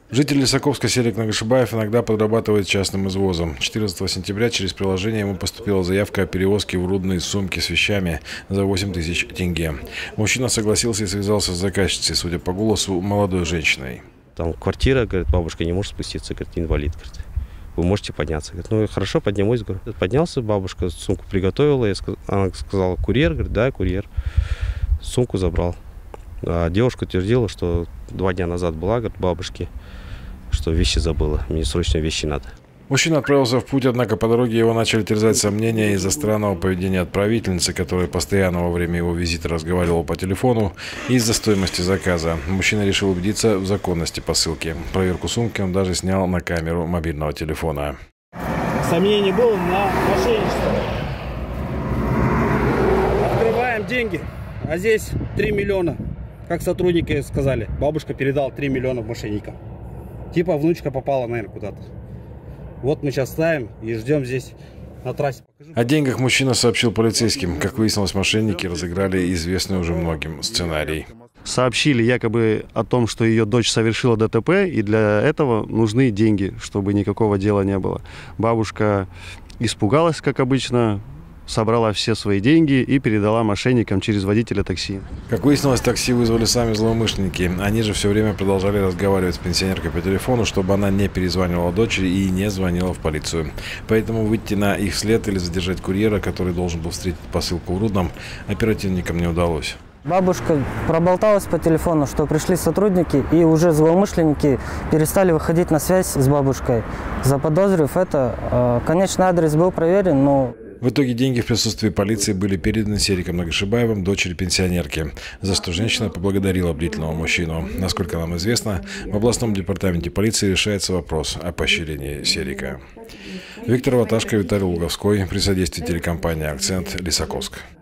Житель Лисаковска Серик Нагашибаев иногда подрабатывает частным извозом. 14 сентября через приложение ему поступила заявка о перевозке в Рудные сумки с вещами за 8 тысяч тенге. Мужчина согласился и связался с заказчицей, судя по голосу, молодой женщиной. Там квартира, говорит, бабушка не может спуститься, говорит, инвалид, говорит. Вы можете подняться? Говорит, ну хорошо, поднимусь. Говорит. Поднялся, бабушка сумку приготовила. Она сказала, курьер? Говорит, да, курьер. Сумку забрал. А девушка утвердила, что 2 дня назад была, говорит, бабушке, что вещи забыла. Мне срочно вещи надо. Мужчина отправился в путь, однако по дороге его начали терзать сомнения из-за странного поведения отправительницы, которая постоянно во время его визита разговаривала по телефону, и из-за стоимости заказа. Мужчина решил убедиться в законности посылки. Проверку сумки он даже снял на камеру мобильного телефона. Сомнений было на мошенничество. Открываем деньги, а здесь 3 миллиона. Как сотрудники сказали, бабушка передала 3 миллиона мошенникам. Типа внучка попала, наверное, куда-то. Вот мы сейчас ставим и ждем здесь на трассе. О деньгах мужчина сообщил полицейским. Как выяснилось, мошенники разыграли известный уже многим сценарий. Сообщили якобы о том, что ее дочь совершила ДТП, и для этого нужны деньги, чтобы никакого дела не было. Бабушка испугалась, как обычно, собрала все свои деньги и передала мошенникам через водителя такси. Как выяснилось, такси вызвали сами злоумышленники. Они же все время продолжали разговаривать с пенсионеркой по телефону, чтобы она не перезванивала дочери и не звонила в полицию. Поэтому выйти на их след или задержать курьера, который должен был встретить посылку в Рудном, оперативникам не удалось. Бабушка проболталась по телефону, что пришли сотрудники, и уже злоумышленники перестали выходить на связь с бабушкой. Заподозрив это, конечный адрес был проверен, но... В итоге деньги в присутствии полиции были переданы Сериком Нагашибаевым, дочери пенсионерки, за что женщина поблагодарила бдительного мужчину. Насколько нам известно, в областном департаменте полиции решается вопрос о поощрении Серика. Виктор Ваташко, Виталий Луговской, при содействии телекомпании «Акцент», Лисаковск.